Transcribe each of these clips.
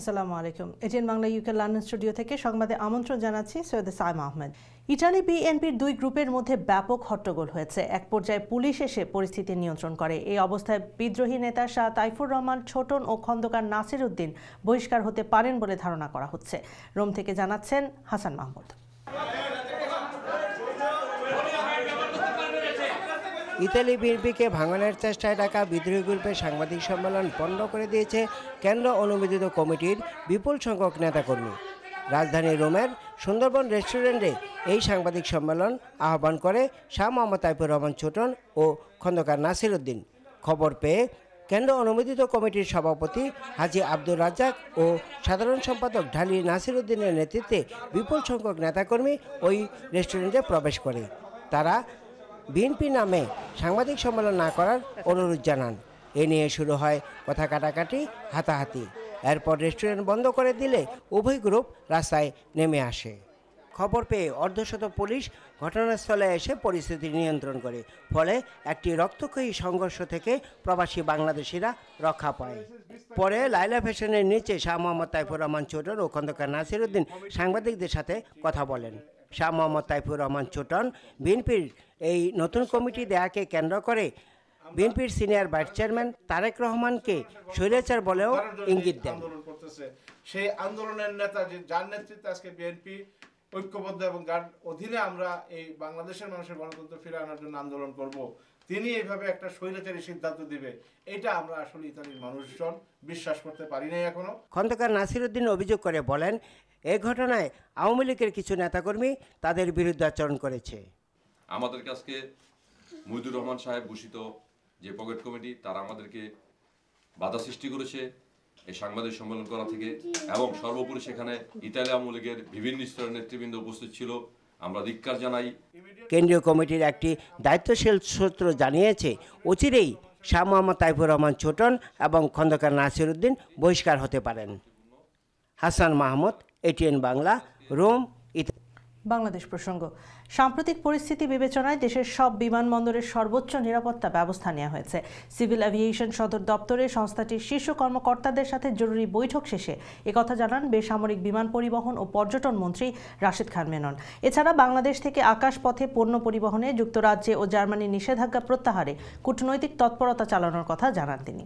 আসসালামু আলাইকুম। ATN Bangla UK London studio থেকে সংবাদে আমন্ত্রণ জানাচ্ছি সৈয়দ সাইমা আহমেদ। ইটালি বিএনপির দুই গ্রুপের মধ্যে ব্যাপক হট্টগোল হয়েছে। এক পর্যায়ে পুলিশ এসে পরিস্থিতি নিয়ন্ত্রণ করে। এই অবস্থায় বিদ্রোহী নেতা শাহ তাইফুর রহমান ছোটন ও খন্দকার নাসির উদ্দিন বহিষ্কার হতে পারেন বলে ধারণা করা হচ্ছে। রোম থেকে জানাচ্ছেন হাসান মাহমুদ। ইতালি বিএনপিকে ভাঙনের চেষ্টায় ডাকা বিদ্রোহী গ্রুপের সাংবাদিক সম্মেলন বন্ধ করে দিয়েছে কেন্দ্র অনুমোদিত কমিটির বিপুল সংখ্যক নেতাকর্মী। রাজধানী রোমের সুন্দরবন রেস্টুরেন্টে এই সাংবাদিক সম্মেলন আহ্বান করে শাহ মোহাম্মদ তাইফুর রহমান ছোটন ও খন্দকার নাসির উদ্দিন। খবর পেয়ে কেন্দ্র অনুমোদিত কমিটির সভাপতি হাজী আব্দুর রাজ্জাক ও সাধারণ সম্পাদক ঢালি নাসির উদ্দিনের নেতৃত্বে বিপুল সংখ্যক নেতাকর্মী ওই রেস্টুরেন্টে প্রবেশ করে। তারা বিএনপি নামে সাংবাদিক সম্মেলন না করার অনুরোধ জানান। এ নিয়ে শুরু হয় কথা কাটাকাটি, হাতাহাতি। এরপর রেস্টুরেন্ট বন্ধ করে দিলে উভয় গ্রুপ রাস্তায় নেমে আসে। খবর পেয়ে অর্ধশত পুলিশ ঘটনাস্থলে এসে পরিস্থিতি নিয়ন্ত্রণ করে। ফলে একটি রক্তক্ষয়ী সংঘর্ষ থেকে প্রবাসী বাংলাদেশিরা রক্ষা পায়। পরে লাইলা ফ্যাশনের নিচে শাহ মোহাম্মদ তাইফুর রহমান ছোটন ও খন্দকার নাসির উদ্দিন সাংবাদিকদের সাথে কথা বলেন। শাহ মোহাম্মদ তাইফুর রহমান ছোটন বিএনপির এই নতুন কমিটি দেয়াকে কেন্দ্র করে বিএনপির সিনিয়র ভাইস চেয়ারম্যান তারেক রহমানকে স্বৈরাচার বলেও ইঙ্গিত দেন। সেই আন্দোলনের নেতা যার নেতৃত্বে আজকে বিএনপি ঐক্যবদ্ধ এবং যার অধীনে আমরা এই বাংলাদেশের মানুষের গণতন্ত্র ফিরে আনার জন্য আন্দোলন করব, তিনি এইভাবে একটা স্বৈরাচারী সিদ্ধান্ত দিবে, এটা আমরা আসলে ইতালির মানুষজন বিশ্বাস করতে পারি নাই এখনো। খন্দকার নাসির উদ্দিন অভিযোগ করে বলেন, এই ঘটনায় আওয়ামী লীগের কিছু নেতাকর্মী তাদের বিরুদ্ধে আচরণ করেছে। আমাদের কাছে মুহিদুর রহমান সাহেব ঘোষিত যে পকেট কমিটি, তারা আমাদেরকে বাধা সৃষ্টি করেছে এই সাংবাদিক সম্মেলন করা থেকে, এবং সর্বোপরি সেখানে ইতালি আওয়ামী লীগের বিভিন্ন স্তরের নেতৃবৃন্দ উপস্থিত ছিল। আমরা ধিক্কার জানাই। কেন্দ্রীয় কমিটির একটি দায়িত্বশীল সূত্র জানিয়েছে, অচিরেই শাহ মোহাম্মদ তাইফুর রহমান ছোটন এবং খন্দকার নাসির উদ্দিন বহিষ্কার হতে পারেন। Hasan Mahmud, ATN Bangla, Rome. বাংলাদেশ প্রসঙ্গ। সাম্প্রতিক পরিস্থিতি বিবেচনায় দেশের সব বিমানবন্দরের সর্বোচ্চ নিরাপত্তা ব্যবস্থা নেওয়া হয়েছে। সিভিল এভিয়েশন সদর দপ্তরে সংস্থাটির শীর্ষ কর্মকর্তাদের সাথে জরুরি বৈঠক শেষে একথা জানান বেসামরিক বিমান পরিবহন ও পর্যটন মন্ত্রী রাশিদ খান মেনন। এছাড়া বাংলাদেশ থেকে আকাশপথে পণ্য পরিবহনে যুক্তরাজ্যে ও জার্মানির নিষেধাজ্ঞা প্রত্যাহারে কূটনৈতিক তৎপরতা চালানোর কথা জানান তিনি।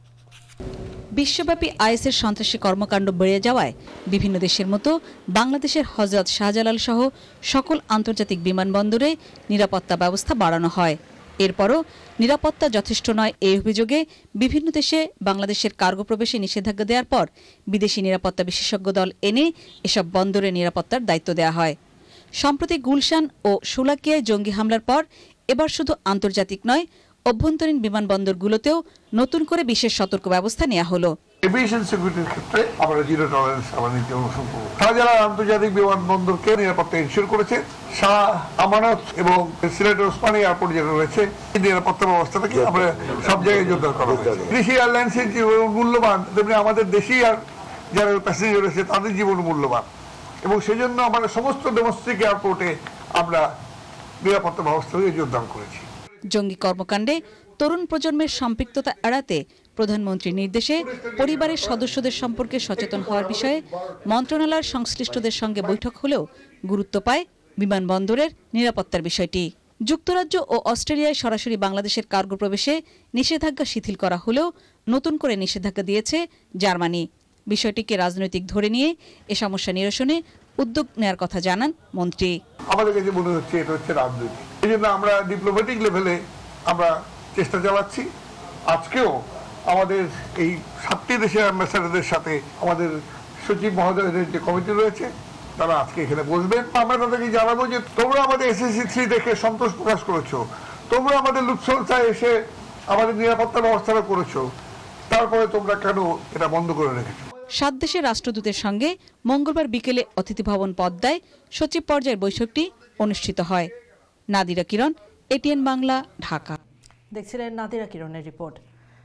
বিশ্বব্যাপী আইএসের সন্ত্রাসী কর্মকাণ্ড বেড়ে যাওয়ায় বিভিন্ন দেশের মতো বাংলাদেশের হযরত শাহজালাল সহ সকল আন্তর্জাতিক বিমানবন্দরে নিরাপত্তা ব্যবস্থা বাড়ানো হয়। এরপরও নিরাপত্তা যথেষ্ট নয় এই অভিযোগে বিভিন্ন দেশে বাংলাদেশের কার্গো প্রবেশে নিষেধাজ্ঞা দেওয়ার পর বিদেশি নিরাপত্তা বিশেষজ্ঞ দল এনে এসব বন্দরে নিরাপত্তার দায়িত্ব দেওয়া হয়। সম্প্রতি গুলশান ও শোলাকিয়ায় জঙ্গি হামলার পর এবার শুধু আন্তর্জাতিক নয়, অভ্যন্তরীণ বিমানবন্দরগুলোতেও নতুন করে বিশেষ সতর্ক ব্যবস্থা নেওয়া হলো। এভিয়েশন সিকিউরিটির ক্ষেত্রে আমরা জিরো টলারেন্স আমার নীতি অনুসরণ করব। শাহজালাল আন্তর্জাতিক বিমানবন্দরকে নিরাপত্তা এনশিওর করেছে। শাহ আমানত এবং সিলেট ওসমানী এয়ারপোর্ট যেটা রয়েছে, এই নিরাপত্তা ব্যবস্থাটাকে আমরা সব জায়গায় জোরদার করা হয়েছে। কৃষি এয়ারলাইন্সের জীবন মূল্যবান, তেমনি আমাদের দেশি আর যারা প্যাসেঞ্জার রয়েছে তাদের জীবন মূল্যবান, এবং সেজন্য আমরা সমস্ত ডোমেস্টিক এয়ারপোর্টে আমরা নিরাপত্তা ব্যবস্থাকে জোরদার করেছি। জঙ্গি কর্মকাণ্ডে তরুণ প্রজন্মের সম্পৃক্ততা এড়াতে প্রধানমন্ত্রীর নির্দেশে পরিবারের সদস্যদের সম্পর্কে সচেতন হওয়ার বিষয়ে মন্ত্রণালয়ের সংশ্লিষ্টদের সঙ্গে বৈঠক হলেও গুরুত্ব পায় বিমানবন্দরের নিরাপত্তার বিষয়টি। যুক্তরাজ্য ও অস্ট্রেলিয়ায় সরাসরি বাংলাদেশের কার্গো প্রবেশে নিষেধাজ্ঞা শিথিল করা হলেও নতুন করে নিষেধাজ্ঞা দিয়েছে জার্মানি। বিষয়টিকে রাজনৈতিক ধরে নিয়ে এ সমস্যা নিরসনে উদ্যোগ নেওয়ার কথা জানান মন্ত্রী। আমাদের কাছে মনে হচ্ছে এটা হচ্ছে রাজনীতি, এই জন্য আমরা ডিপ্লোম্যাটিক লেভেলে আমরা চেষ্টা চালাচ্ছি। আজকেও আমাদের এই 7টি দেশের অ্যাম্বাসাডারদের সাথে আমাদের সচিব মহোদয়দের যে কমিটি রয়েছে, তারা আজকে এখানে বসবেন। আমরা তাদেরকে জানাবো যে তোমরা আমাদের SSC 3 দেখে সন্তোষ প্রকাশ করেছো, তোমরা আমাদের লুৎফুলসায় এসে আমাদের নিরাপত্তা ব্যবস্থাটা করেছো, তারপরে তোমরা কেন এটা বন্ধ করে রেখেছো। 7 দেশের রাষ্ট্রদূতের সঙ্গে মঙ্গলবার বিকেলে অতিথি ভবন পদ্মায় সচিব পর্যায়ের বৈঠকটি অনুষ্ঠিত হয়। নাদিরা কিরণ, এটিএন বাংলা, ঢাকা। দেখছিলেন নাদিরা কিরণের রিপোর্ট।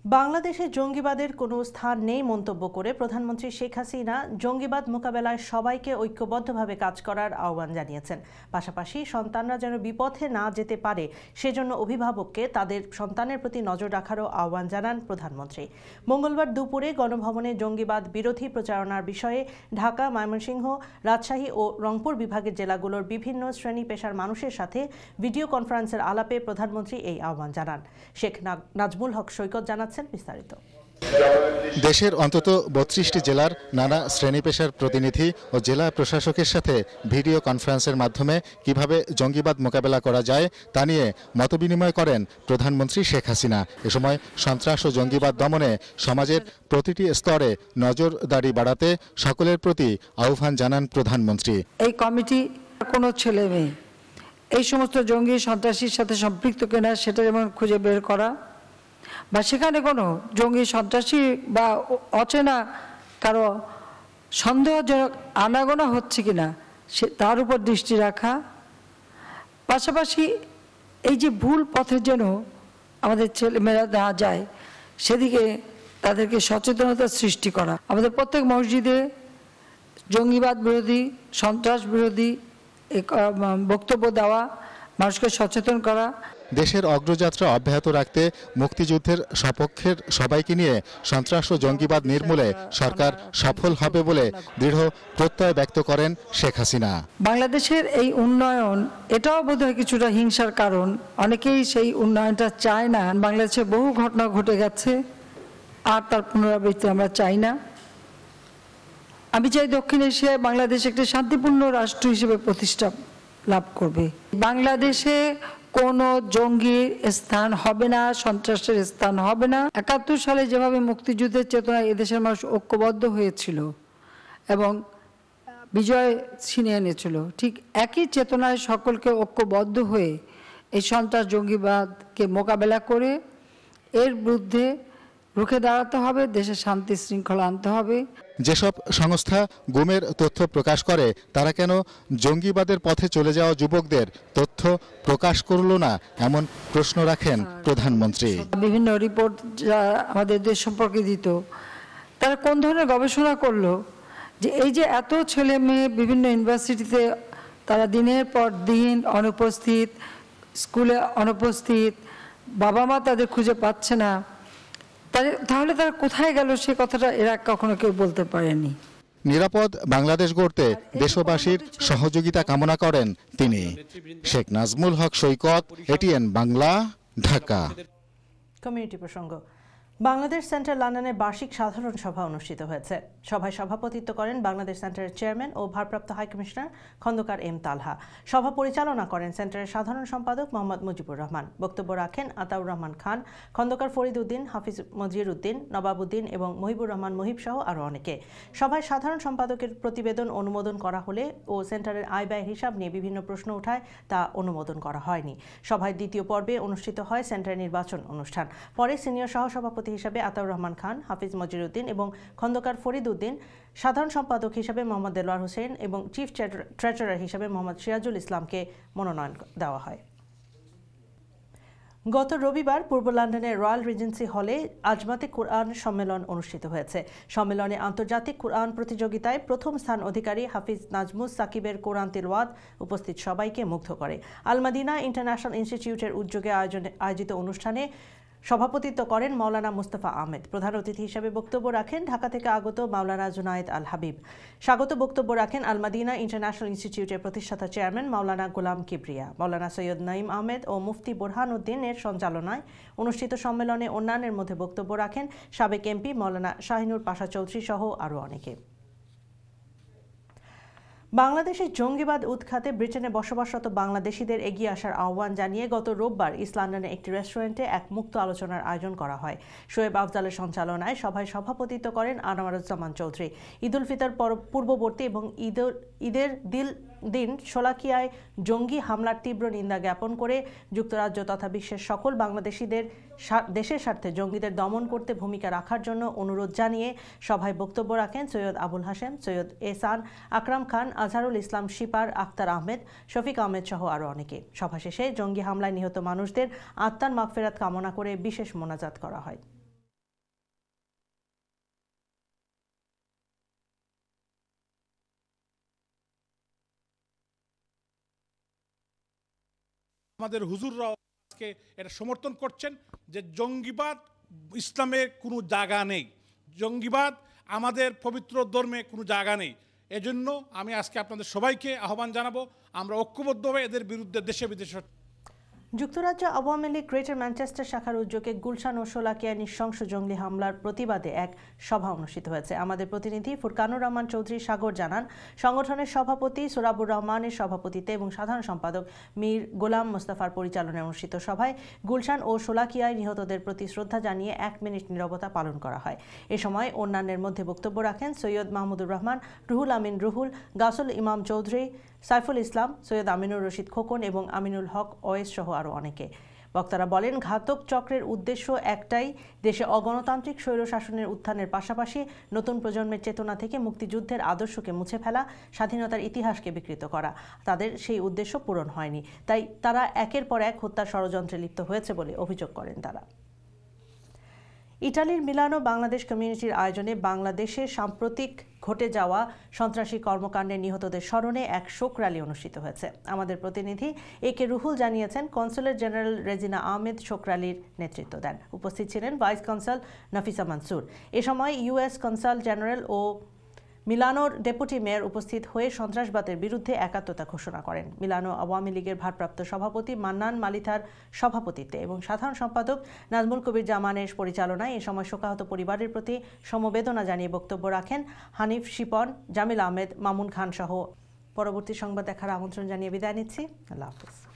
বাংলাদেশে জঙ্গিবাদের কোনো স্থান নেই মন্তব্য করে প্রধানমন্ত্রী শেখ হাসিনা জঙ্গিবাদ মোকাবেলায় সবাইকে ঐক্যবদ্ধভাবে কাজ করার আহ্বান জানিয়েছেন। পাশাপাশি সন্তানরা যেন বিপথে না যেতে পারে সেজন্য অভিভাবককে তাদের সন্তানের প্রতি নজর রাখারও আহ্বান জানান প্রধানমন্ত্রী। মঙ্গলবার দুপুরে গণভবনে জঙ্গিবাদ বিরোধী প্রচারণার বিষয়ে ঢাকা, ময়মনসিংহ, রাজশাহী ও রংপুর বিভাগের জেলাগুলোর বিভিন্ন শ্রেণী পেশার মানুষের সাথে ভিডিও কনফারেন্সের আলাপে প্রধানমন্ত্রী এই আহ্বান জানান। শেখ নাজমুল হক সৈকত জানাচ্ছেন বিস্তারিত। দেশের অন্তত ৩২টি জেলার নানা শ্রেণী পেশার প্রতিনিধি ও জেলা প্রশাসকের সাথে ভিডিও কনফারেন্সের মাধ্যমে কিভাবে জঙ্গিবাদ মোকাবেলা করা যায় তা নিয়ে মতবিনিময় করেন প্রধানমন্ত্রী শেখ হাসিনা। এ সময় সন্ত্রাস ও জঙ্গিবাদ দমনে সমাজের প্রতিটি স্তরে নজরদারি বাড়াতে সকলের প্রতি আহ্বান জানান প্রধানমন্ত্রী। এই কমিটি কোনো ছেলে মেয়ে এই সমস্ত জঙ্গি সন্ত্রাসীর সাথে সম্পৃক্ত কিনা সেটা যেমন খুঁজে বের করা, বা সেখানে কোনো জঙ্গি সন্ত্রাসী বা অচেনা কারো সন্দেহজনক আনাগোনা হচ্ছে কিনা সে তার উপর দৃষ্টি রাখা। পাশাপাশি এই যে ভুল পথে যেন আমাদের ছেলেমেয়েরা না যায় সেদিকে তাদেরকে সচেতনতা সৃষ্টি করা। আমাদের প্রত্যেক মসজিদে জঙ্গিবাদ বিরোধী, সন্ত্রাস বিরোধী বক্তব্য দেওয়া, মানুষকে সচেতন করা। দেশের অগ্রযাত্রা অব্যাহত রাখতে মুক্তিযুদ্ধের সপক্ষের সবাইকে নিয়ে সন্ত্রাস ও জঙ্গিবাদ নির্মূলে সরকার সফল হবে বলে দৃঢ় প্রত্যয় ব্যক্ত করেন শেখ হাসিনা। বাংলাদেশের এই উন্নয়ন এটাও বোধহয় কিছুটা হিংসার কারণ, অনেকেই সেই উন্নয়নটা চায় না। বাংলাদেশে বহু ঘটনা ঘটে গেছে, আর তার পুনরাবৃত্তি আমরা চাই না। আমি চাই দক্ষিণ এশিয়ায় বাংলাদেশ একটি শান্তিপূর্ণ রাষ্ট্র হিসেবে প্রতিষ্ঠা লাভ করবে। বাংলাদেশে কোনো জঙ্গির স্থান হবে না, সন্ত্রাসের স্থান হবে না। ৭১ সালে যেভাবে মুক্তিযুদ্ধের চেতনায় এদেশের মানুষ ঐক্যবদ্ধ হয়েছিল এবং বিজয় ছিনিয়ে এনেছিল, ঠিক একই চেতনায় সকলকে ঐক্যবদ্ধ হয়ে এই সন্ত্রাস জঙ্গিবাদকে মোকাবেলা করে এর বিরুদ্ধে রুখে দাঁড়াতে হবে, দেশে শান্তি শৃঙ্খলা আনতে হবে। যেসব সংস্থা গুমের তথ্য প্রকাশ করে তারা কেন জঙ্গিবাদের পথে চলে যাওয়া যুবকদের তথ্য প্রকাশ করলো না, এমন প্রশ্ন রাখেন প্রধানমন্ত্রী। বিভিন্ন রিপোর্ট যা আমাদের দেশ সম্পর্কে দিত, তারা কোন ধরনের গবেষণা করলো যে এই যে এত ছেলে মেয়ে বিভিন্ন ইউনিভার্সিটিতে তারা দিনের পর দিন অনুপস্থিত, স্কুলে অনুপস্থিত, বাবা মা তাদের খুঁজে পাচ্ছে না, তাহলে তারা কোথায় গেল সে কথাটা এরা কখনো কেউ বলতে পারেনি। নিরাপদ বাংলাদেশ গড়তে দেশবাসীর সহযোগিতা কামনা করেন তিনি। শেখ নাজমুল হক সৈকত, এটিএন বাংলা, ঢাকা। কমিউনিটি প্রসঙ্গ। বাংলাদেশ সেন্টার লন্ডনে বার্ষিক সাধারণ সভা অনুষ্ঠিত হয়েছে। সভায় সভাপতিত্ব করেন বাংলাদেশ সেন্টারের চেয়ারম্যান ও ভারপ্রাপ্ত হাইকমিশনার খন্দকার এম তালহা। সভা পরিচালনা করেন সেন্টারের সাধারণ সম্পাদক মোহাম্মদ মুজিবুর রহমান। বক্তব্য রাখেন আতাউর রহমান খান, খন্দকার ফরিদ উদ্দিন, হাফিজ মজির উদ্দিন, নবাবউদ্দিন এবং মহিবুর রহমান মহিব সহ আরও অনেকে। সভায় সাধারণ সম্পাদকের প্রতিবেদন অনুমোদন করা হলে ও সেন্টারের আয় ব্যয় হিসাব নিয়ে বিভিন্ন প্রশ্ন ওঠায় তা অনুমোদন করা হয়নি। সভায় দ্বিতীয় পর্বে অনুষ্ঠিত হয় সেন্টারের নির্বাচন অনুষ্ঠান। পরে সিনিয়র সহসভাপতি হিসাবে আতাউর রহমান খান, হাফিজ মজির উদ্দিন এবং খন্দকার ফরিদ উদ্দিন, সাধারণ সম্পাদক হিসাবে মোহাম্মদ দেলোয়ার হোসেন এবং চিফ ট্রেজারার হিসাবে মোহাম্মদ সিরাজুল ইসলামকে মনোনয়ন দেওয়া হয়। গত রবিবার পূর্ব লন্ডনের রয়্যাল রিজেন্সি হলে আজমাতে কুরআন সম্মেলন অনুষ্ঠিত হয়েছে। সম্মেলনে আন্তর্জাতিক কুরআন প্রতিযোগিতায় প্রথম স্থান অধিকারী হাফিজ নাজমুস সাকিবের কোরআন তিলাওয়াত উপস্থিত সবাইকে মুগ্ধ করে। আল মাদিনা ইন্টারন্যাশনাল ইনস্টিটিউটের উদ্যোগে আয়োজিত অনুষ্ঠানে সভাপতিত্ব করেন মাওলানা মুস্তাফা আহমেদ। প্রধান অতিথি হিসেবে বক্তব্য রাখেন ঢাকা থেকে আগত মাওলানা জুনায়েদ আল হাবিব। স্বাগত বক্তব্য রাখেন আল মাদিনা ইন্টারন্যাশনাল ইনস্টিটিউটের প্রতিষ্ঠাতা চেয়ারম্যান মাওলানা গোলাম কিবরিয়া। মাওলানা সৈয়দ নাঈম আহমেদ ও মুফতি বোরহান উদ্দিনের সঞ্চালনায় অনুষ্ঠিত সম্মেলনে অন্যান্যের মধ্যে বক্তব্য রাখেন সাবেক এমপি মাওলানা শাহিনুর পাশা চৌধুরী সহ আরও অনেকে। বাংলাদেশের জঙ্গিবাদ উৎখাতে ব্রিটেনে বসবাসরত বাংলাদেশিদের এগিয়ে আসার আহ্বান জানিয়ে গত রোববার ইস্ট লন্ডনের একটি রেস্টুরেন্টে এক মুক্ত আলোচনার আয়োজন করা হয়। শোয়েব আফজালের সঞ্চালনায় সভায় সভাপতিত্ব করেন আনোয়ারুজ্জামান চৌধুরী। ঈদ উল ফিতর পূর্ববর্তী এবং ঈদের দিন শোলাকিয়ায় জঙ্গি হামলার তীব্র নিন্দা জ্ঞাপন করে যুক্তরাজ্য তথা বিশ্বের সকল বাংলাদেশিদের দেশের স্বার্থে জঙ্গিদের দমন করতে ভূমিকা রাখার জন্য অনুরোধ জানিয়ে সভায় বক্তব্য রাখেন সৈয়দ আবুল হাশেম, সৈয়দ এহসান, আকরাম খান, আজহারুল ইসলাম শিপার, আখতার আহমেদ, শফিক আহমেদ সহ আরও অনেকে। সভা শেষে জঙ্গি হামলায় নিহত মানুষদের আত্মার মাগফিরাত কামনা করে বিশেষ মোনাজাত করা হয়। আমাদের হুজুররাও আজকে এটা সমর্থন করছেন যে জঙ্গিবাদ ইসলামের কোনো জায়গা নেই, জঙ্গিবাদ আমাদের পবিত্র ধর্মে কোনো জায়গা নেই। এজন্য আমি আজকে আপনাদের সবাইকে আহ্বান জানাবো, আমরা ঐক্যবদ্ধভাবে এদের বিরুদ্ধে দেশে বিদেশে। যুক্তরাজ্য আওয়ামী লীগ গ্রেটার ম্যানচেস্টার শাখার উদ্যোগে গুলশান ও শোলাকিয়ায় নৃশংস জঙ্গি হামলার প্রতিবাদে এক সভা অনুষ্ঠিত হয়েছে। আমাদের প্রতিনিধি ফুরকানুর রহমান চৌধুরী সাগর জানান, সংগঠনের সভাপতি সোরাবুর রহমানের সভাপতিত্বে এবং সাধারণ সম্পাদক মীর গোলাম মোস্তফার পরিচালনায় অনুষ্ঠিত সভায় গুলশান ও শোলাকিয়ায় নিহতদের প্রতি শ্রদ্ধা জানিয়ে 1 মিনিট নীরবতা পালন করা হয়। এ সময় অন্যান্যের মধ্যে বক্তব্য রাখেন সৈয়দ মাহমুদুর রহমান, রুহুল আমিন রুহুল, গাসুল ইমাম চৌধুরী, সাইফুল ইসলাম, সৈয়দ আমিনুর রশিদ খোকন এবং আমিনুল হক ওয়েস সহ আরও অনেকে। বক্তারা বলেন, ঘাতক চক্রের উদ্দেশ্য একটাই, দেশে অগণতান্ত্রিক স্বৈরশাসনের উত্থানের পাশাপাশি নতুন প্রজন্মের চেতনা থেকে মুক্তিযুদ্ধের আদর্শকে মুছে ফেলা, স্বাধীনতার ইতিহাসকে বিকৃত করা। তাদের সেই উদ্দেশ্য পূরণ হয়নি, তাই তারা একের পর এক হত্যার ষড়যন্ত্রে লিপ্ত হয়েছে বলে অভিযোগ করেন তারা। ইটালির মিলানো বাংলাদেশ কমিউনিটির আয়োজনে বাংলাদেশে সাম্প্রতিক ঘটে যাওয়া সন্ত্রাসী কর্মকাণ্ডে নিহতদের স্মরণে এক শোক র্যালি অনুষ্ঠিত হয়েছে। আমাদের প্রতিনিধি একে রুহুল জানিয়েছেন, কনসুলেট জেনারেল রেজিনা আহমেদ শোক র্যালির নেতৃত্ব দেন। উপস্থিত ছিলেন ভাইস কনসাল নাফিসা মানসুর। এ সময় ইউএস কনসাল জেনারেল ও মিলানোর ডেপুটি মেয়র উপস্থিত হয়ে সন্ত্রাসবাদের বিরুদ্ধে একাত্মতা ঘোষণা করেন। মিলানো আওয়ামী লীগের ভারপ্রাপ্ত সভাপতি মান্নান মালিথার সভাপতিত্বে এবং সাধারণ সম্পাদক নাজমুল কবির জামানের পরিচালনায় এ সময় শোকাহত পরিবারের প্রতি সমবেদনা জানিয়ে বক্তব্য রাখেন হানিফ শিপন, জামিল আহমেদ, মামুন খান সহ। পরবর্তী সংবাদ দেখার আমন্ত্রণ জানিয়ে বিদায় নিচ্ছি। আল্লাহ হাফেজ।